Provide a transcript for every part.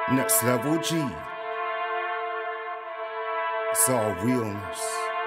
Next level G. It's all realness.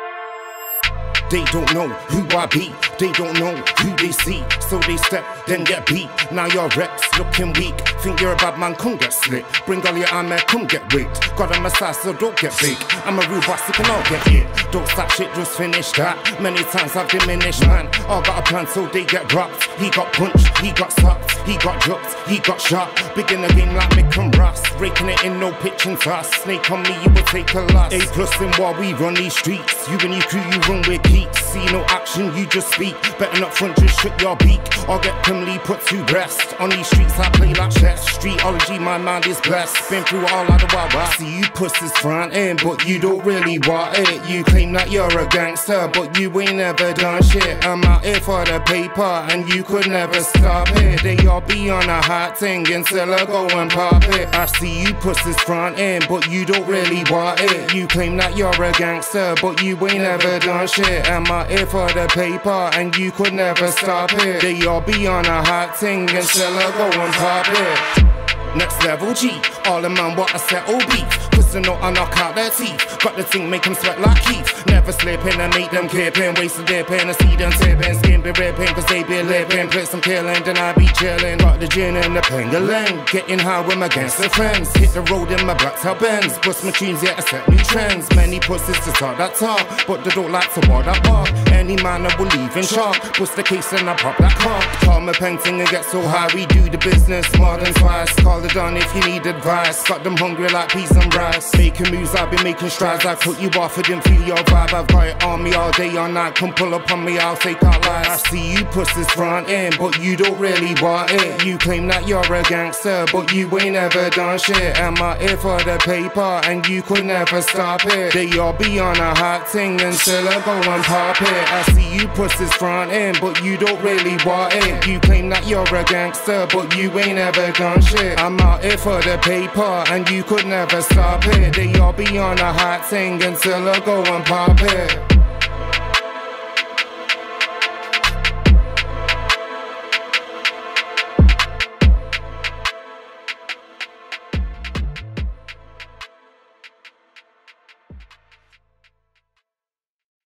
They don't know who I be, they don't know who they see. So they step, then get beat. Now your reps looking weak. Think you're a bad man, come get slick. Bring all your armor, come get rigged. God, I'm a size, so don't get big. I'm a real boss, you can all get hit. Don't stop shit, just finish that. Many times I've diminished, man. All got a plan, so they get rocked. He got punched, he got sucked, he got jumped, he got shot. Big in the game like Mick and Ross. Breaking it in, no pitch and toss. Snake on me, you will take a loss. A+ in while we run these streets. You and your crew, you run with geeks. See no action, you just speak. Better up front, just shut your beak. Or get criminally put to rest. On these streets, I play like chess. Streetology, my mind is blessed. Been through all of the wild west. See you pussies front end, but you don't really want it. You claim that you're a gangster, but you ain't never done shit. I'm out here for the paper, and you could never stop it. They all be on a hot thing until I go and pop it. I see you pussies front end, but you don't really want it. You claim that you're a gangster, but you ain't never done shit. I'm out here for the paper, and you could never stop it. They all be on a hot thing until I go and pop it. Next level G, all the man what I settle beef. Cause I know I knock out their teeth. Got the thing make them sweat like Keith. Never slipping and make them kipping. Wasted their pain and see them tipping. Skin be ripping cause they be living. Play some killing then I be chilling. Got the gin and the pangolin. Getting high with my gangster friends. Hit the road in my black tail Benz. Bust my tunes yet I set new trends. Many pussies to talk that talk, but they don't like to walk that walk. Any man I will leave in shock. Bust the case and I pop that cock. Call my painting and get so high. We do the business more than twice. Call it on if you need advice. Got them hungry like peas and rice. Making moves, I've been making strides. I cut you off, I didn't feel your vibe. I've got it on me all day, all night. Come pull up on me, I'll take out lies. I see you pussies front end, but you don't really want it. You claim that you're a gangster, but you ain't never done shit. I'm out here for the paper, and you could never stop it. They all be on a hot thing until I go and pop it. I see you pussies front end, but you don't really want it. You claim that you're a gangster, but you ain't never done shit. I'm out here for the paper, and you could never stop it. They all be on a hot thing until I go and pop it.